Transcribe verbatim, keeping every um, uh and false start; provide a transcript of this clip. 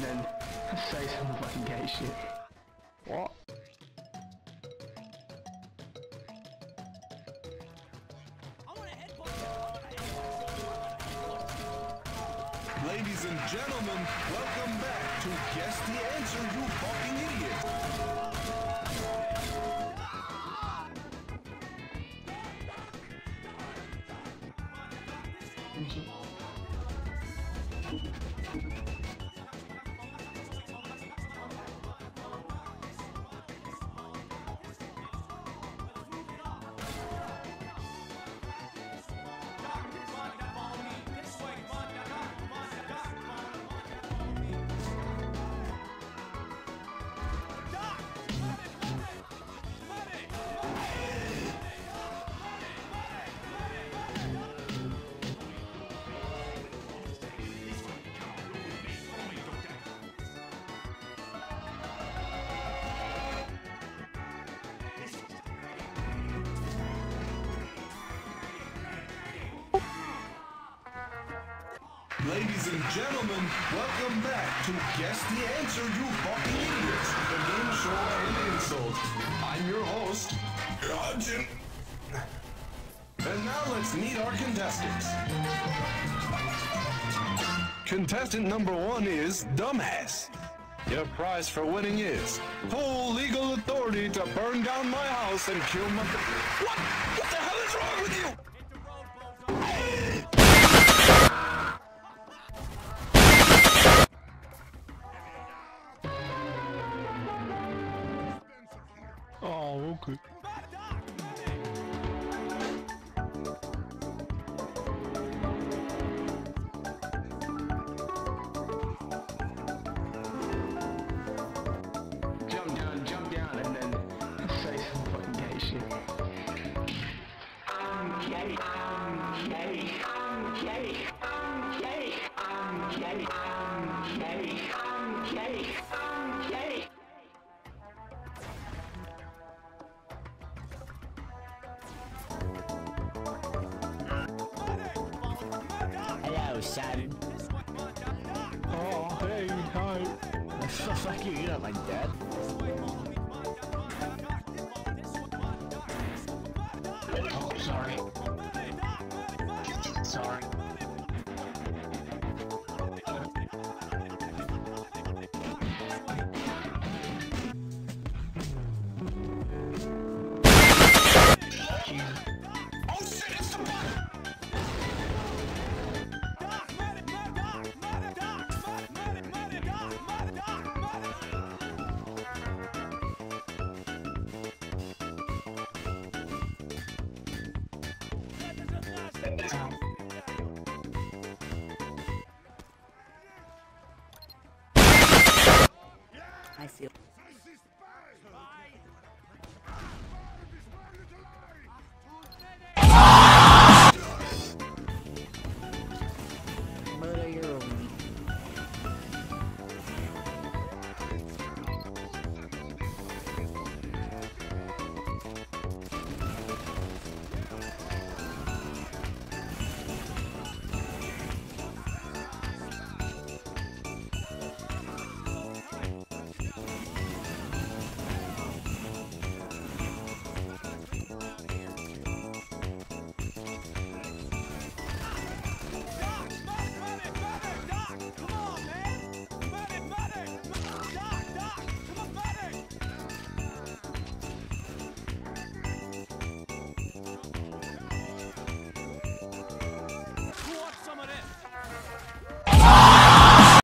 and then say some fucking gay shit. What? Ladies and gentlemen, welcome back to Guess the Answer, you fucking idiot! Ladies and gentlemen, welcome back to Guess the Answer, you fucking idiots! The game show and insult. I'm your host, Jim. And now let's meet our contestants. Contestant number one is Dumbass. Your prize for winning is full legal authority to burn down my house and kill my... What? What the hell is wrong with you? Oh, okay. Jump down, jump down, and then say some fucking gay shit. I'm gay, I'm gay, I'm gay, I'm gay, I'm gay, I'm gay, I'm gay, I'm gay. Hello, son. Oh, hey, hi. Fuck you, you're not my dad. Oh, sorry. Sorry. I feel.